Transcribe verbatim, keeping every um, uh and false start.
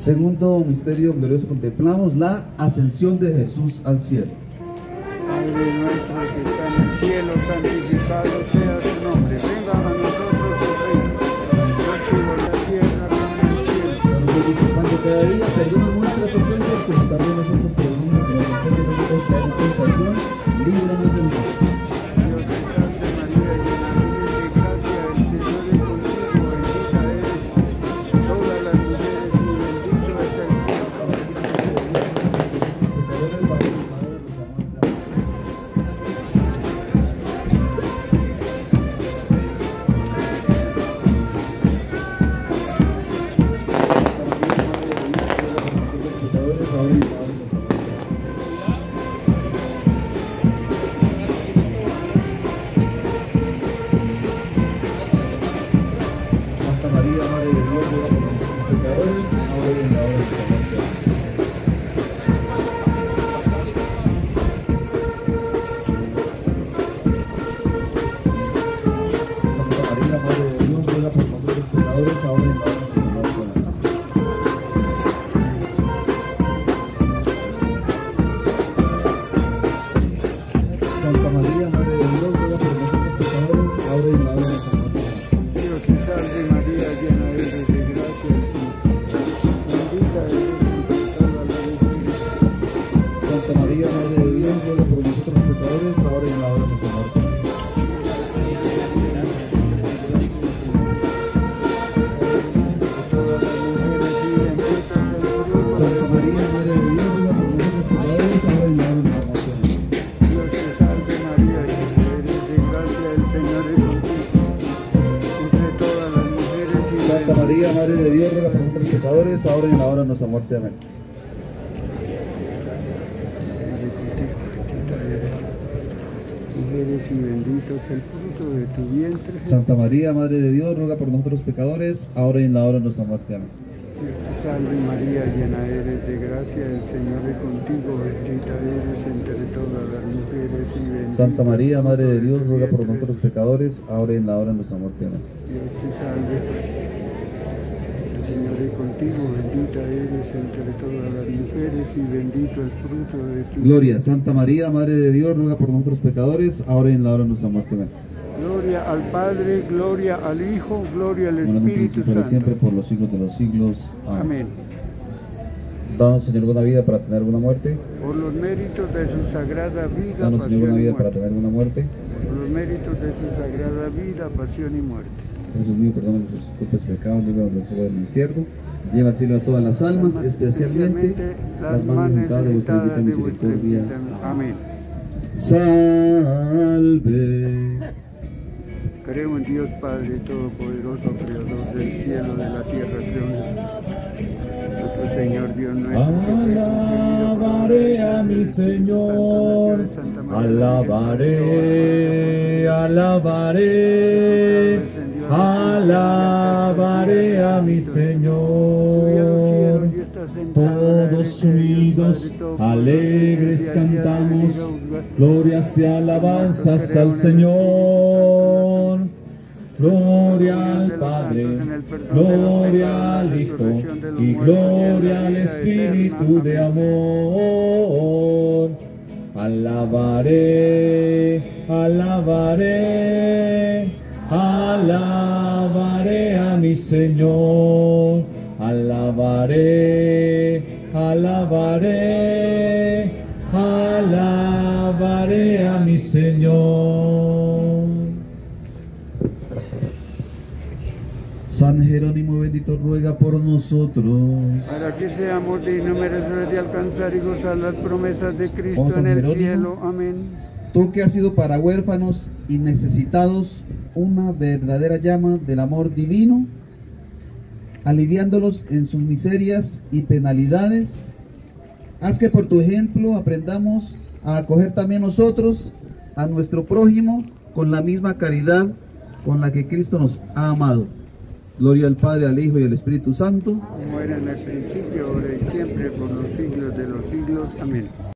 Segundo misterio glorioso, contemplamos la ascensión de Jesús al cielo. Padre nuestro que está en el cielo, santificado sea tu nombre. Venga a nosotros tu reino. Yo sigo la tierra como el cielo. Danos hoy nuestro pan de cada día, perdona nuestras ofensas, como también nosotros perdonamos que nos ofenden a nosotros, caer en tentación, líbranos del mal. Dios te salve María, llena eres de gracia, el Señor es contigo, bendita eres todas las mujeres y bendito es el María, Madre de Dios, ruega por nosotros pecadores, ahora y en la hora de nuestra muerte. Amén. Mujeres y bendito es el fruto de tu vientre. Santa María, Madre de Dios, ruega por nosotros pecadores, ahora y en la hora de nuestra muerte. Amén. Dios te salve María, llena eres de gracia, el Señor es contigo, bendita eres entre todas las mujeres y bendito. Santa María, Madre de Dios, ruega por nosotros pecadores, ahora y en la hora de nuestra muerte. Amén. Dios te salve, el Señor es contigo, bendita eres entre todas las mujeres y bendito el fruto de tu Gloria, Santa María, Madre de Dios, ruega por nosotros pecadores, ahora y en la hora de nuestra muerte. Amén. Gloria al Padre, gloria al Hijo, gloria al Espíritu Santo. Siempre por los siglos de los siglos. Amén. Amén. Danos, Señor, buena vida para tener buena muerte. Por los méritos de su sagrada vida, Danos, Señor, buena pasión y vida para muerte. tener buena muerte. Por los méritos de su sagrada vida, pasión y muerte. Jesús mío, perdona nuestros culpas y pecados, líbranos del fuego del infierno. Lleva al cielo a todas las almas, especialmente las más necesitadas de vuestra bendita misericordia. Amén. Salve. Creo en Dios Padre Todopoderoso, Creador del cielo, de la tierra, creo en nuestro Señor Dios nuestro. Alabaré a mi Señor, alabaré, alabaré, alabaré a mi Señor. Todos unidos, alegres cantamos, glorias y alabanzas al Señor. Gloria al Padre, gloria al Hijo y gloria al Espíritu de amor. Alabaré, alabaré, alabaré a mi Señor. Alabaré, alabaré, alabaré a mi Señor. San Jerónimo bendito, ruega por nosotros. Para que seamos dignos merecedores de alcanzar y gozar las promesas de Cristo Oh, San en el Jerónimo, cielo. Amén. Tú que has sido para huérfanos y necesitados una verdadera llama del amor divino, aliviándolos en sus miserias y penalidades, haz que por tu ejemplo aprendamos a acoger también nosotros a nuestro prójimo con la misma caridad con la que Cristo nos ha amado. Gloria al Padre, al Hijo y al Espíritu Santo. Como era en el principio, ahora y siempre, por los siglos de los siglos. Amén.